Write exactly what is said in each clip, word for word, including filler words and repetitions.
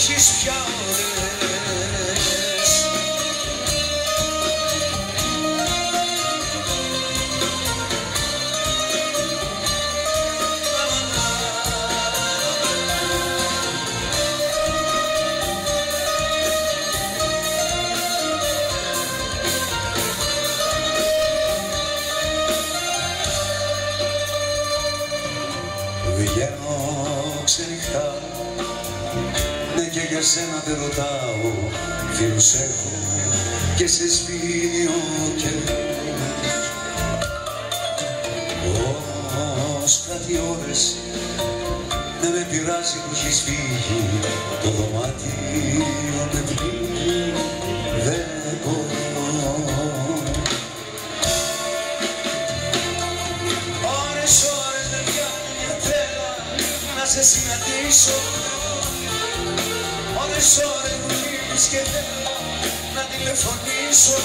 έχεις πια ώρες. Βγαίνω ξενυχτά, ναι και για σένα δεν ρωτάω. Φίλους έχω και σε σβήνει ο καιρός. Ως στρατιώτες δεν με πειράζει που έχεις φύγει. Το δωμάτιο με πνίγει, δεν μπορώ. Ώρες, ώρες δεν πιάνει μια τρέλα να σε συναντήσω. Ώρες, ώρες μου λείπεις και θέλω να τηλεφωνήσω.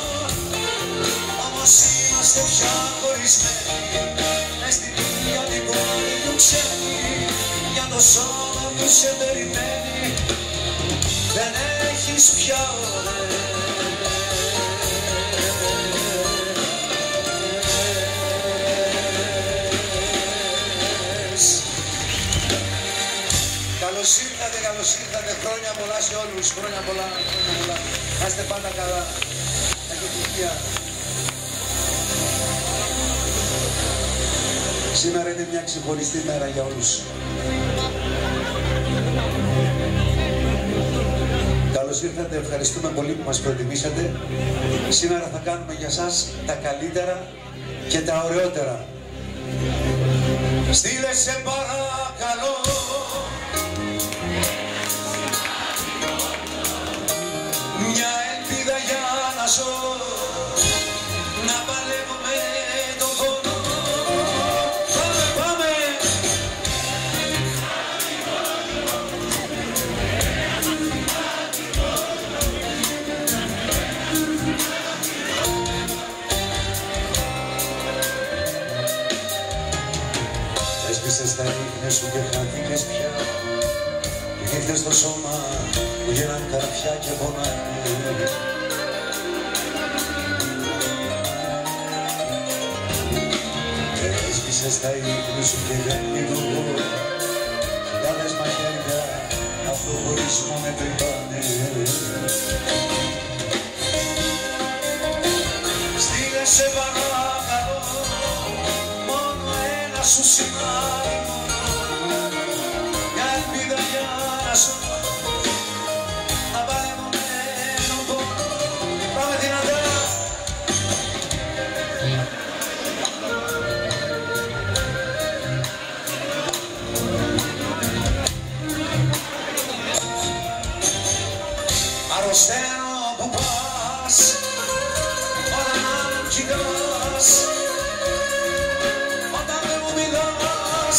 Όμως είμαστε πια χωρισμένοι μες στην ίδια την πόλη του ξένη. Για το σώμα που σε περιμένει δεν έχεις πια ώρες. Καλώς ήρθατε, καλώς ήρθατε, χρόνια πολλά σε όλους, χρόνια πολλά, χρόνια πολλά. Να είστε πάντα καλά, να έχετε υγεία. Σήμερα είναι μια ξεχωριστή μέρα για όλους. Καλώς ήρθατε, ευχαριστούμε πολύ που μας προτιμήσατε. Σήμερα θα κάνουμε για σας τα καλύτερα και τα ωραιότερα. Στείλε σε παρακαλώ μια ελπίδα για να ζω, να παλεύω με τον πόνο. Πάμε, πάμε! Έσπισες τα ίχνη σου και χάθηκες πια. Οι νύχτες στο σώμα που γίναν καρφιά και πονάνε. Έσπισες τα ίχνη σου και δεν λειτουργώ. Χιλιάδες μαχαίρια αυτό χωρισμό με τρυπάνε. Στείλε σε παρακαλώ μόνο ένα σου σημάδι, μια ελπίδα για να ζω, να παλεύω με τον πόνο. Πάμε δυνατά! Αρρωσταίνω που πας, όταν άλλον κοιτάς, όταν δεν μου μιλάς.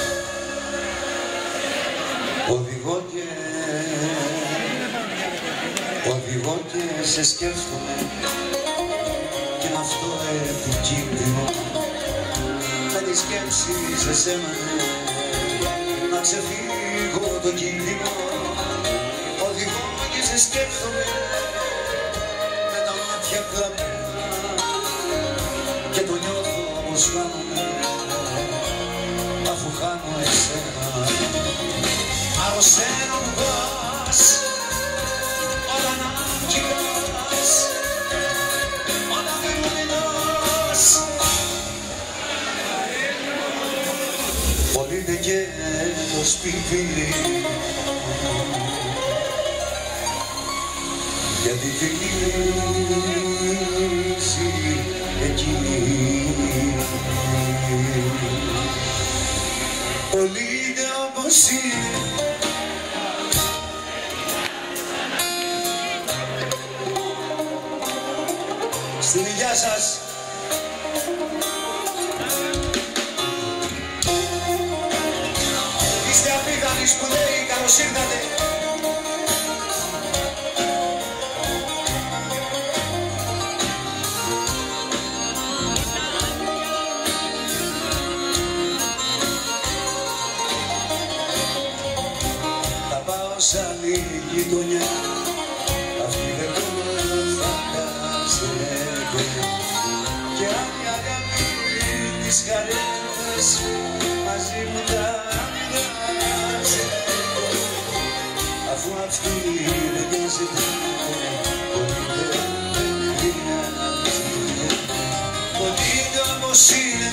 Οδηγώ και, οδηγώ και σε σκέφτομαι και με αυτό επικίνδυνο, με τη σκέψη σε σένα να ξεφύγω το κίνδυνο. Οδηγώ και σε σκέφτομαι με τα μάτια κλαμμένα και το νιώθω πως χάνομαι αφού χάνω εσένα. Αρρωσταίνω που πας, όταν αν κοιτάς, όταν δεν μου μιλάς. Πωλείται και το σπίτι γιατί γυρίζει εκεί. Πωλείται όπως είναι. Στην υγειά σας. Είστε απίθανοι, σπουδαίοι, καλώς ήρθατε. σ' άλλη γειτονιά, αυτή δεν το φαντάζεται. Και αν η αγάπη τις χαρές μαζί μου τα μοιράζεται, αφού αυτή δεν νοιάζεται, πολύ δεν νοιάζεται, πολύ όμως είναι.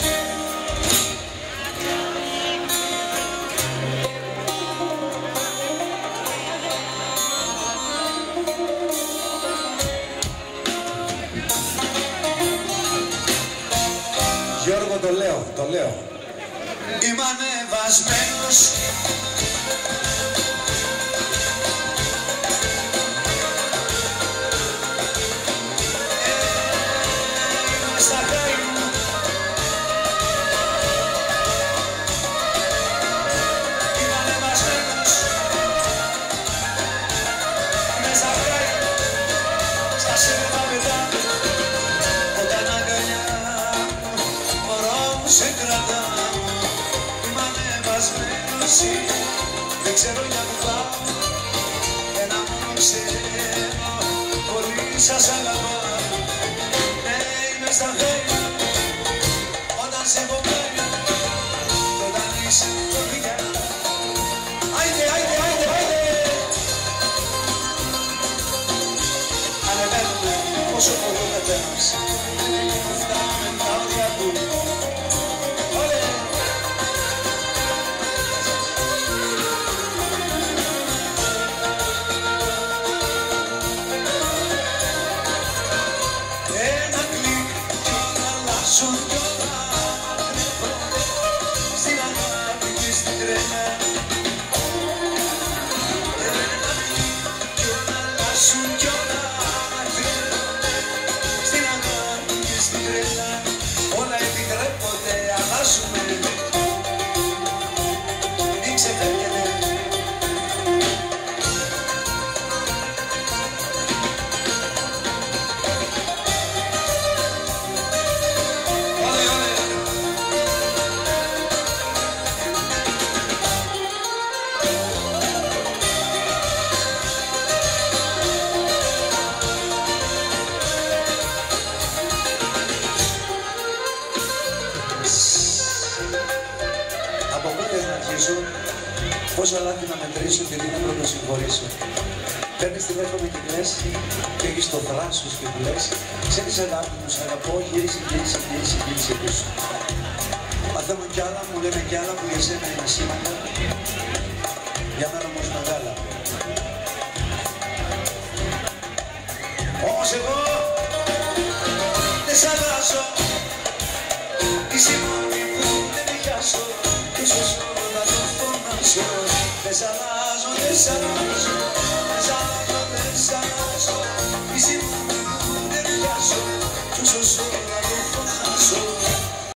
Γιώργο, το λέω, το λέω. Είμαι ανεβασμένος, ε, είμαι στα χέρια μου. Είμαι ανεβασμένος, είμαι στα χέρια μου, στα σύννεφα μετά, όταν αγκαλιά σε κρατάω. Είμαι ανεβασμένος, δεν ξέρω για που πάω, ένα μόνο ξέρω, πολύ σας αγαπάω. Ναι, είμαι στα χέρια, όταν σε έχω πάρει, και όταν είσαι κοπηλιά. Άιντε, άιντε, άιντε, άιντε. Ανεβαίνουμε όσο πολύ ο καθένας, φτάνουμε τα όρια του. Όλα επιτρέπονται, αλλάζουμε, μην ξεφεύγετε. Όλε, όλε. Από πότε να αρχίσω, πόσα λάθη να μετρήσω και τι να πρωτοσυγχωρήσω. Παίρνεις τηλέφωνο και κλαις και έχεις το θράσος και του λες, ξέρεις αγάπη μου, σ' αγαπώ, γύρισε, γύρισε, γύρισε, γύρισε πίσω. Μαθαίνω κι άλλα, μου λένε κι άλλα που για σένα είναι ασήμαντα, για μένα όμως μεγάλα. Όμως εγώ δεν σ' αλλάζω, είσαι μόνη που δεν διχάσω, και σωσό να το φωνάσω. Δεν σ' αλλάζω, δεν σ' αλλάζω, δεν σ' αλλάζω, δεν σ' αλλάζω, είσαι μόνη που δεν διχάσω, και σωσό